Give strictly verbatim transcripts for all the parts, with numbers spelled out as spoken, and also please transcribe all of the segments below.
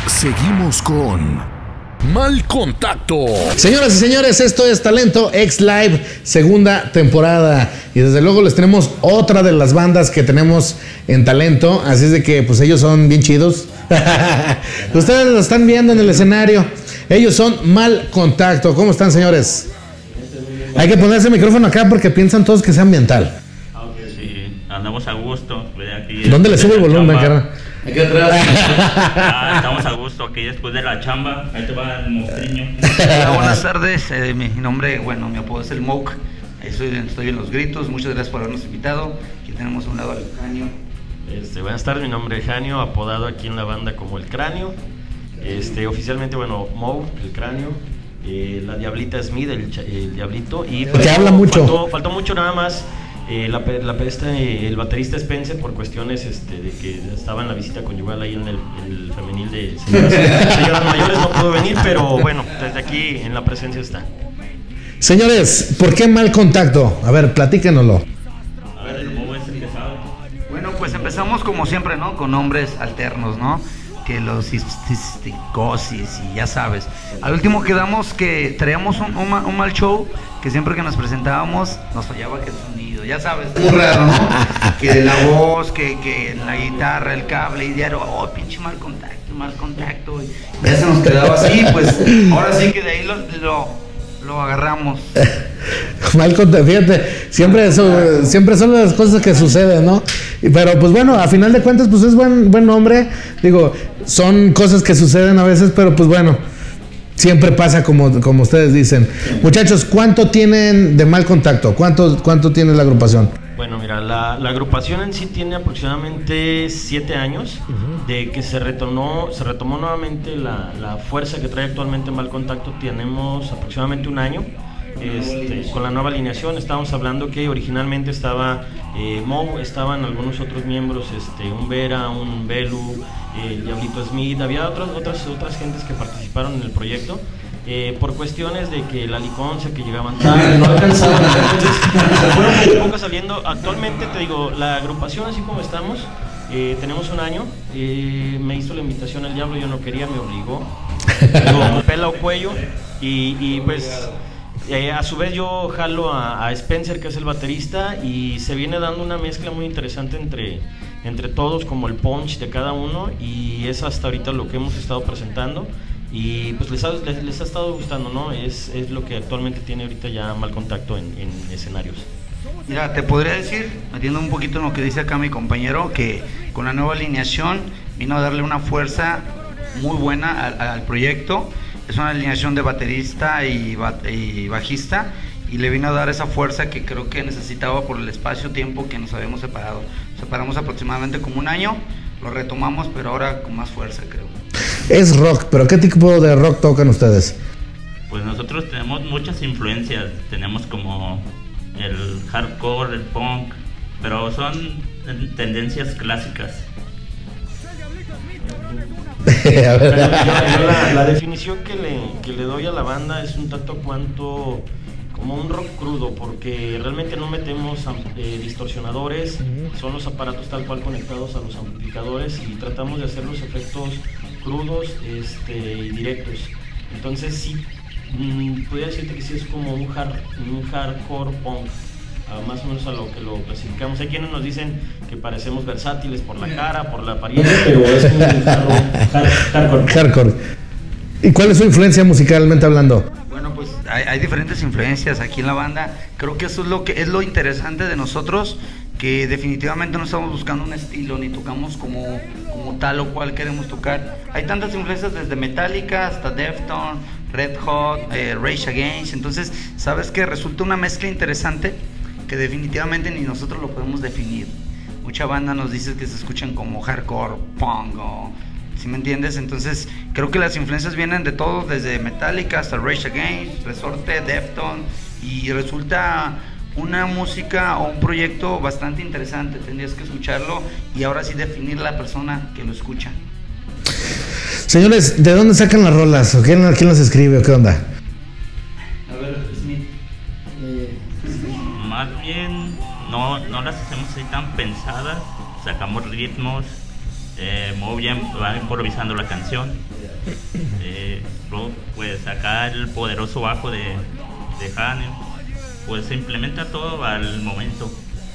Seguimos con Mal Contacto. Señoras y señores, esto es Talento X Live, segunda temporada. Y desde luego les tenemos otra de las bandas que tenemos en Talento. Así es de que pues ellos son bien chidos. Ustedes lo están viendo en el escenario. Ellos son Mal Contacto. ¿Cómo están, señores? Hay que ponerse el micrófono acá porque piensan todos que es ambiental. Sí, andamos a gusto. Aquí ¿Dónde le sube el volumen, cara? Aquí atrás. Ah, estamos a gusto aquí después de la chamba. Ahí te va el monstriño. Hola, buenas tardes. Eh, mi nombre, bueno, mi apodo es el Moke. Estoy, estoy en Los Gritos. Muchas gracias por habernos invitado. Aquí tenemos a un lado al Cráneo. Este, buenas tardes, mi nombre es Janio, apodado aquí en la banda como el Cráneo. Este, oficialmente, bueno, Mo, el Cráneo. Eh, la Diablita Smith, el, el Diablito. Y que habla mucho. Faltó, faltó mucho nada más. Eh, la, la este, el baterista Spencer, por cuestiones este, de que estaba en la visita conyugal ahí en el, en el femenil de señoras, señoras mayores, no pudo venir, pero bueno, desde aquí en la presencia está. Señores, ¿por qué Mal Contacto? A ver, platíquenoslo. A ver, el Mo es el que sabe. Bueno, pues empezamos como siempre, ¿no? Con nombres alternos, ¿no? Que los cisticosis y ya sabes. Al último quedamos que traíamos un, un, un mal show, que siempre que nos presentábamos nos fallaba que el sonido, ya sabes, muy raro, ¿no? Que la voz, que, que la guitarra, el cable y diario, oh, pinche mal contacto, mal contacto. Y ya se nos quedaba así, pues ahora sí que de ahí lo, lo, lo agarramos. Mal contacto, fíjate, siempre, eso, siempre son las cosas que suceden, ¿no? Pero pues bueno, a final de cuentas pues es buen, buen nombre. Digo, son cosas que suceden a veces, pero pues bueno, siempre pasa como, como ustedes dicen. Muchachos, ¿cuánto tienen de Mal Contacto? ¿Cuánto, cuánto tiene la agrupación? Bueno, mira, la, la agrupación en sí tiene aproximadamente siete años uh-huh. de que se retomó, se retomó nuevamente la, la fuerza que trae actualmente Mal Contacto. Tenemos aproximadamente un año. Este, con la nueva alineación. Estábamos hablando que originalmente estaba eh, Mo, estaban algunos otros miembros, este, un Vera, un Belu, eh, el Diablito Smith, había otras, otras, otras gentes que participaron en el proyecto. Eh, por cuestiones de que la liconcia, que llegaban tarde, no alcanzaban, entonces se fueron poco a poco saliendo. Actualmente te digo, la agrupación así como estamos, eh, tenemos un año. Eh, me hizo la invitación el Diablo, yo no quería, me obligó, digo, pela o cuello, y, y pues Eh, a su vez yo jalo a, a Spencer, que es el baterista, y se viene dando una mezcla muy interesante entre, entre todos, como el punch de cada uno, y es hasta ahorita lo que hemos estado presentando, y pues les ha, les, les ha estado gustando, ¿no? Es, es lo que actualmente tiene ahorita ya Mal Contacto en, en escenarios. Mira, te podría decir, metiendo un poquito en lo que dice acá mi compañero, que con la nueva alineación vino a darle una fuerza muy buena al, al proyecto. Es una alineación de baterista y, bat y bajista, y le vino a dar esa fuerza que creo que necesitaba por el espacio-tiempo que nos habíamos separado. Separamos aproximadamente como un año, lo retomamos, pero ahora con más fuerza, creo. Es rock, pero ¿qué tipo de rock tocan ustedes? Pues nosotros tenemos muchas influencias, tenemos como el hardcore, el punk, pero son tendencias clásicas. A ver. Yo, yo la, la definición que le, que le doy a la banda es un tanto cuanto como un rock crudo, porque realmente no metemos eh, distorsionadores, son los aparatos tal cual conectados a los amplificadores, y tratamos de hacer los efectos crudos este, y directos. Entonces sí, mmm, podría decirte que sí es como un, hard, un hardcore punk. Más o menos a lo que lo clasificamos. Hay quienes nos dicen que parecemos versátiles por la cara, por la apariencia, pero es un hardcore. Hard, hardcore. ¿Y cuál es su influencia musicalmente hablando? Bueno, pues hay, hay diferentes influencias aquí en la banda. Creo que eso es lo que es lo interesante de nosotros, que definitivamente no estamos buscando un estilo ni tocamos como, como tal o cual queremos tocar. Hay tantas influencias desde Metallica hasta Deftones, Red Hot, eh, Rage Against. Entonces, ¿sabes qué? Resulta una mezcla interesante que definitivamente ni nosotros lo podemos definir. Mucha banda nos dice que se escuchan como hardcore, punk, o, ¿sí me entiendes? Entonces creo que las influencias vienen de todo, desde Metallica hasta Rage Against, Resorte, Deftones, y resulta una música o un proyecto bastante interesante. Tendrías que escucharlo y ahora sí definir la persona que lo escucha. Señores, ¿de dónde sacan las rolas? ¿Quién, quién las escribe o qué onda? A ver, Smith. Eh, Más bien, no, no las hacemos así tan pensadas, sacamos ritmos, eh, muy bien, va improvisando la canción. Eh, luego, pues acá el poderoso bajo de, de Jane, pues se implementa todo al momento.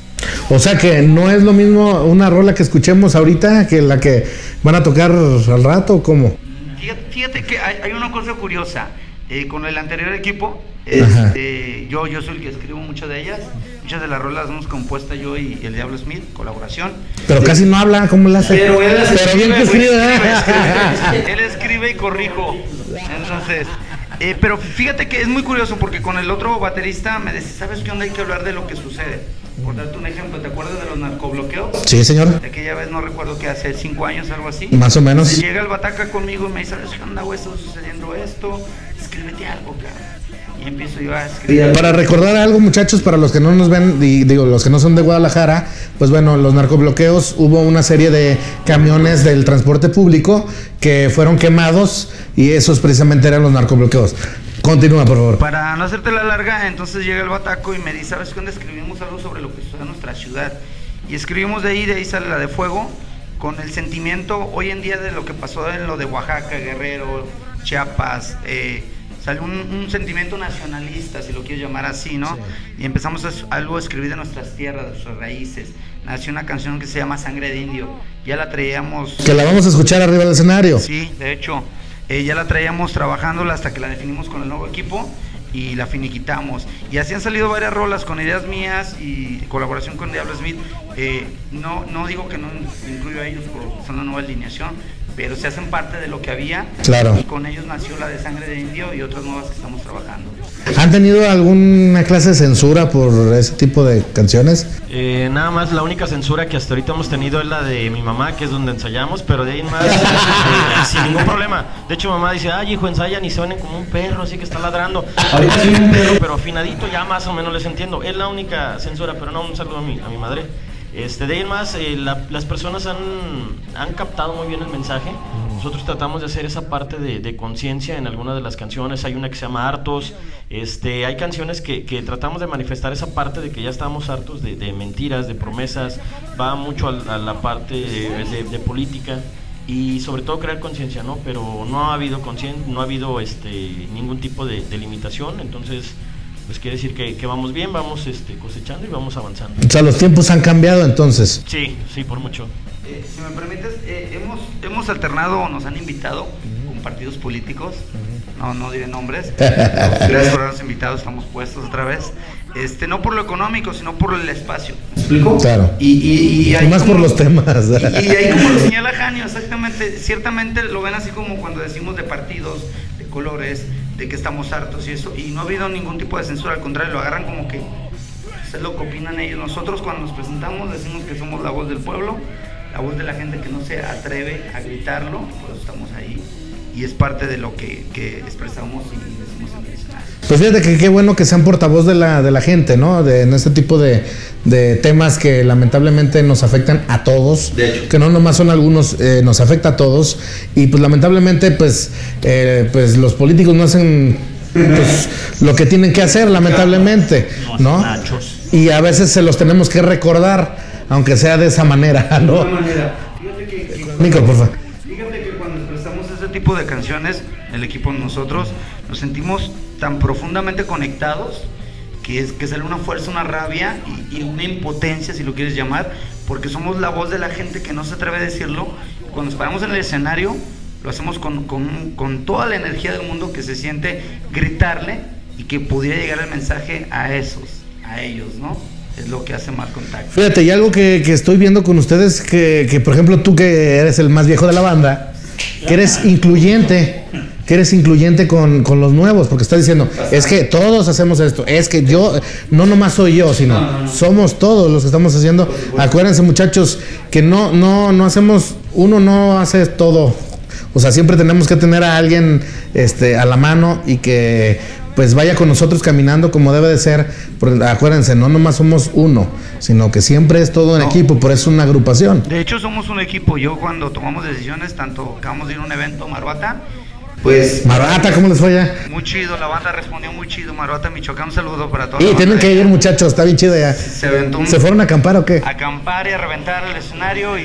O sea que no es lo mismo una rola que escuchemos ahorita que la que van a tocar al rato, ¿cómo? Fíjate, fíjate que hay, hay una cosa curiosa. Eh, con el anterior equipo, este, yo, yo soy el que escribo muchas de ellas. Muchas de las rolas las hemos compuesto yo y el Diablo Smith, colaboración. Pero casi no habla, ¿cómo la hace? Pero él las Pero bien que escribe, escribe, ¿eh? escribe. Él escribe y corrijo. Entonces, eh, pero fíjate que es muy curioso porque con el otro baterista me dice, ¿sabes qué onda? Hay que hablar de lo que sucede. Por darte un ejemplo, ¿te acuerdas de los narcobloqueos? Sí, señor. De aquella vez, no recuerdo que hace cinco años, algo así. Más o menos. Y llega el bataca conmigo y me dice, ¿sabes qué onda, güey? Está sucediendo esto. Escríbete algo, cabrón. Y empiezo yo a escribir. Para recordar algo, muchachos, para los que no nos ven, y digo, los que no son de Guadalajara, pues bueno, los narcobloqueos, hubo una serie de camiones del transporte público que fueron quemados y esos precisamente eran los narcobloqueos. Continúa, por favor. Para no hacerte la larga, entonces llega el bataco y me dice, ¿sabes qué onda? Escribimos algo sobre lo que sucede en nuestra ciudad. Y escribimos de ahí, de ahí sale la de Fuego, con el sentimiento hoy en día de lo que pasó en lo de Oaxaca, Guerrero, Chiapas, eh, sale un, un sentimiento nacionalista, si lo quieres llamar así, ¿no? Sí. Y empezamos a, algo a escribir de nuestras tierras, de nuestras raíces. Nació una canción que se llama Sangre de Indio. Ya la traíamos... Que la vamos a escuchar arriba del escenario. Sí, de hecho, eh, ya la traíamos trabajándola hasta que la definimos con el nuevo equipo y la finiquitamos. Y así han salido varias rolas con ideas mías y colaboración con Diablo Smith. Eh, no, no digo que no incluyo a ellos porque son la nueva alineación, pero se hacen parte de lo que había. Claro. Y con ellos nació la de Sangre de Indio y otras nuevas que estamos trabajando. ¿Han tenido alguna clase de censura por ese tipo de canciones? Eh, nada más, la única censura que hasta ahorita hemos tenido es la de mi mamá, que es donde ensayamos, pero de ahí en más, eh, sin ningún problema. De hecho, mamá dice, ay, hijo, ensayan y se ven como un perro, así que está ladrando. Ahorita soy un perro, pero afinadito ya más o menos les entiendo. Es la única censura, pero no, un saludo a mi, a mi madre. Este, de ahí en más, eh, la, las personas han, han captado muy bien el mensaje. Nosotros tratamos de hacer esa parte de, de conciencia en algunas de las canciones. Hay una que se llama Hartos. Este, hay canciones que, que tratamos de manifestar esa parte de que ya estamos hartos de, de mentiras, de promesas. Va mucho a, a la parte de, de, de política y sobre todo crear conciencia, ¿no? Pero no ha habido conciencia, no ha habido este, ningún tipo de, de limitación. Entonces, pues quiere decir que, que vamos bien, vamos este, cosechando y vamos avanzando. O sea, los tiempos han cambiado entonces. Sí, sí, por mucho. Eh, si me permites, eh, hemos, hemos alternado, nos han invitado uh-huh. con partidos políticos, uh-huh. no, no diré nombres, gracias por habernos invitado, estamos puestos otra vez, este, no por lo económico, sino por el espacio, ¿me explico? Claro, y, y, y, y más como, por los temas. Y, y ahí como lo señala Janio, exactamente, ciertamente lo ven así como cuando decimos de partidos, de colores, de que estamos hartos y eso, y no ha habido ningún tipo de censura, al contrario, lo agarran como que es lo que opinan ellos. Nosotros cuando nos presentamos decimos que somos la voz del pueblo, la voz de la gente que no se atreve a gritarlo, por eso estamos ahí y es parte de lo que, que expresamos y decimos en el escenario. Pues fíjate que qué bueno que sean portavoz de la, de la gente, ¿no? De, en este tipo de, de temas que lamentablemente nos afectan a todos, de hecho. Que no nomás son algunos, eh, nos afecta a todos y pues lamentablemente pues, eh, pues los políticos no hacen pues, lo que tienen que hacer, lamentablemente, ¿no? Y a veces se los tenemos que recordar, aunque sea de esa manera, ¿no? De esa manera. Fíjate que, que Mico, por favor. Fíjate que cuando expresamos ese tipo de canciones, el equipo nosotros nos sentimos tan profundamente conectados que es que sale una fuerza, una rabia y, y una impotencia, si lo quieres llamar, porque somos la voz de la gente que no se atreve a decirlo. Cuando nos paramos en el escenario, lo hacemos con, con, con toda la energía del mundo que se siente gritarle y que pudiera llegar el mensaje a esos, a ellos, ¿no? Es lo que hace Mal Contacto. Fíjate, y algo que, que estoy viendo con ustedes, que, que por ejemplo tú que eres el más viejo de la banda, que eres incluyente, que eres incluyente con, con los nuevos, porque estás diciendo, es que todos hacemos esto, es que yo, no nomás soy yo, sino no, no, no. somos todos los que estamos haciendo. Acuérdense, muchachos, que no, no, no hacemos, uno no hace todo. O sea, siempre tenemos que tener a alguien este, a la mano y que pues vaya con nosotros caminando como debe de ser. Porque, acuérdense, no nomás somos uno, sino que siempre es todo en no. equipo, por eso es una agrupación. De hecho, somos un equipo. Yo cuando tomamos decisiones, tanto acabamos de ir a un evento, Maruata, pues... Maruata, ¿cómo les fue ya? Muy chido, la banda respondió muy chido. Maruata, Michoacán, un saludo para todos. Y tienen que ir, muchachos, está bien chido ya. Se aventó un... ¿Se fueron a acampar o qué? A acampar y a reventar el escenario y...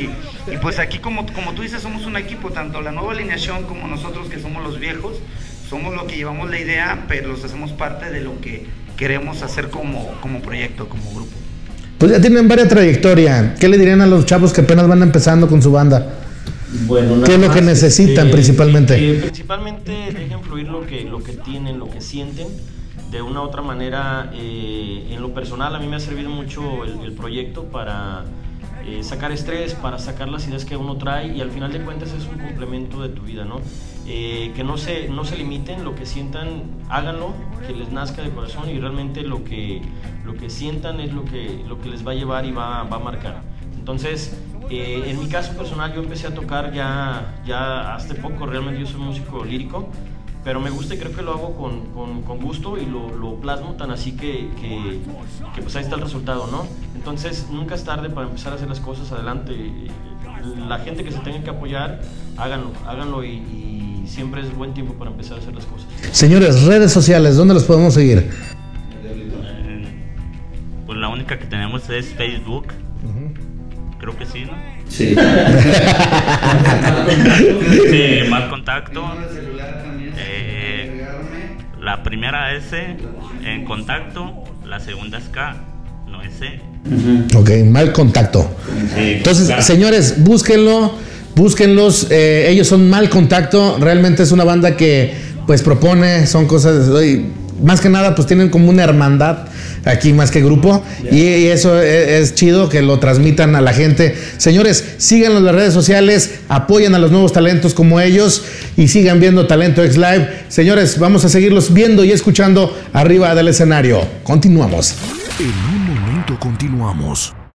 Y pues aquí, como, como tú dices, somos un equipo, tanto la nueva alineación como nosotros que somos los viejos, somos los que llevamos la idea, pero los hacemos parte de lo que queremos hacer como, como proyecto, como grupo. Pues ya tienen varias trayectoria. ¿Qué le dirían a los chavos que apenas van empezando con su banda? Bueno, ¿qué es lo que necesitan eh, principalmente? Eh, principalmente dejen fluir lo que, lo que tienen, lo que sienten. De una u otra manera, eh, en lo personal a mí me ha servido mucho el, el proyecto para eh, sacar estrés, para sacar las ideas que uno trae, y al final de cuentas es un complemento de tu vida, ¿no? Eh, que no se, no se limiten, lo que sientan, háganlo, que les nazca de corazón, y realmente lo que, lo que sientan es lo que, lo que les va a llevar y va, va a marcar. Entonces, eh, en mi caso personal, yo empecé a tocar ya, ya hace poco. Realmente yo soy músico lírico, pero me gusta y creo que lo hago con, con, con gusto, y lo, lo plasmo tan así que, que, que pues ahí está el resultado, ¿no? Entonces nunca es tarde para empezar a hacer las cosas. Adelante, la gente que se tenga que apoyar, háganlo, háganlo, y, y siempre es buen tiempo para empezar a hacer las cosas. Señores, redes sociales, ¿dónde los podemos seguir? Eh, pues la única que tenemos es Facebook. Uh-huh. Creo que sí, ¿no? Sí. Sí, Mal Contacto. Eh, la primera S en Contacto, la segunda es K, no es C. Uh-huh. Ok, Mal Contacto. Sí, entonces, claro. Señores, búsquenlo, búsquenlos. Eh, ellos son Mal Contacto. Realmente es una banda que pues propone, son cosas, más que nada pues tienen como una hermandad aquí más que grupo, yeah. y, y eso es, es chido que lo transmitan a la gente. Señores, síganlos en las redes sociales, apoyen a los nuevos talentos como ellos y sigan viendo Talento X Live. Señores, vamos a seguirlos viendo y escuchando arriba del escenario. Continuamos. En un momento continuamos.